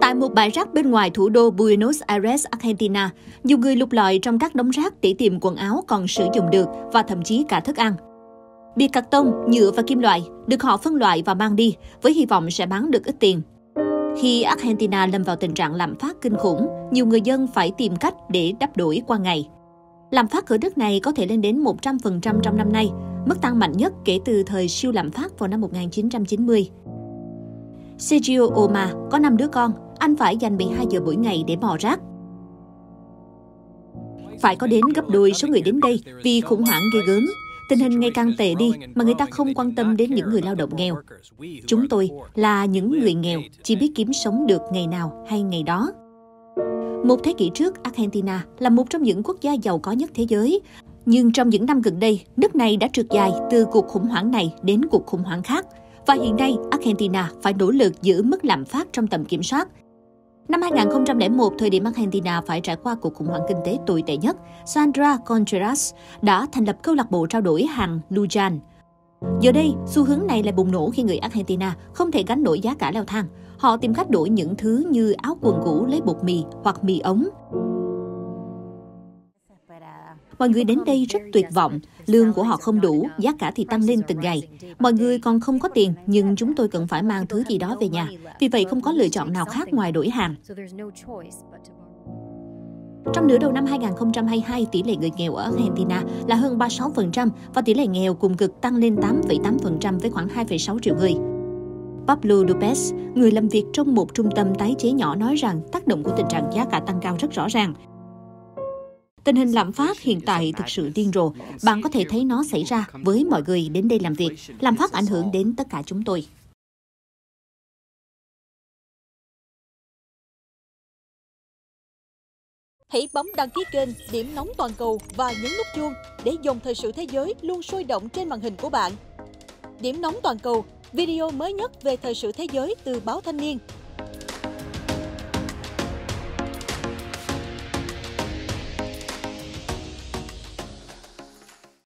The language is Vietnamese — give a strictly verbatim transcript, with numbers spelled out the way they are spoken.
Tại một bãi rác bên ngoài thủ đô Buenos Aires, Argentina, nhiều người lục lọi trong các đống rác để tìm quần áo còn sử dụng được và thậm chí cả thức ăn. Bìa cạc tông, nhựa và kim loại được họ phân loại và mang đi với hy vọng sẽ bán được ít tiền. Khi Argentina lâm vào tình trạng lạm phát kinh khủng, nhiều người dân phải tìm cách để đắp đổi qua ngày. Lạm phát ở nước này có thể lên đến một trăm phần trăm trong năm nay, mức tăng mạnh nhất kể từ thời siêu lạm phát vào năm một nghìn chín trăm chín mươi. Sergio Omar có năm đứa con, anh phải dành mười hai giờ mỗi ngày để mò rác. Phải có đến gấp đôi số người đến đây vì khủng hoảng ghê gớm. Tình hình ngày càng tệ đi mà người ta không quan tâm đến những người lao động nghèo. Chúng tôi là những người nghèo, chỉ biết kiếm sống được ngày nào hay ngày đó. Một thế kỷ trước, Argentina là một trong những quốc gia giàu có nhất thế giới. Nhưng trong những năm gần đây, nước này đã trượt dài từ cuộc khủng hoảng này đến cuộc khủng hoảng khác. Và hiện nay, Argentina phải nỗ lực giữ mức lạm phát trong tầm kiểm soát. Năm hai nghìn không trăm lẻ một, thời điểm Argentina phải trải qua cuộc khủng hoảng kinh tế tồi tệ nhất, Sandra Contreras đã thành lập câu lạc bộ trao đổi hàng Lujan. Giờ đây, xu hướng này lại bùng nổ khi người Argentina không thể gánh nổi giá cả leo thang. Họ tìm cách đổi những thứ như áo quần cũ lấy bột mì hoặc mì ống. Mọi người đến đây rất tuyệt vọng, lương của họ không đủ, giá cả thì tăng lên từng ngày. Mọi người còn không có tiền, nhưng chúng tôi cần phải mang thứ gì đó về nhà. Vì vậy không có lựa chọn nào khác ngoài đổi hàng. Trong nửa đầu năm hai nghìn không trăm hai mươi hai, tỷ lệ người nghèo ở Argentina là hơn ba mươi sáu phần trăm và tỷ lệ nghèo cùng cực tăng lên tám phẩy tám phần trăm với khoảng hai phẩy sáu triệu người. Pablo Lopez, người làm việc trong một trung tâm tái chế nhỏ nói rằng tác động của tình trạng giá cả tăng cao rất rõ ràng. Tình hình lạm phát hiện tại thực sự điên rồ. Bạn có thể thấy nó xảy ra với mọi người đến đây làm việc. Lạm phát ảnh hưởng đến tất cả chúng tôi. Hãy bấm đăng ký kênh Điểm Nóng Toàn cầu và nhấn nút chuông để dòng thời sự thế giới luôn sôi động trên màn hình của bạn. Điểm Nóng Toàn cầu, video mới nhất về thời sự thế giới từ báo Thanh niên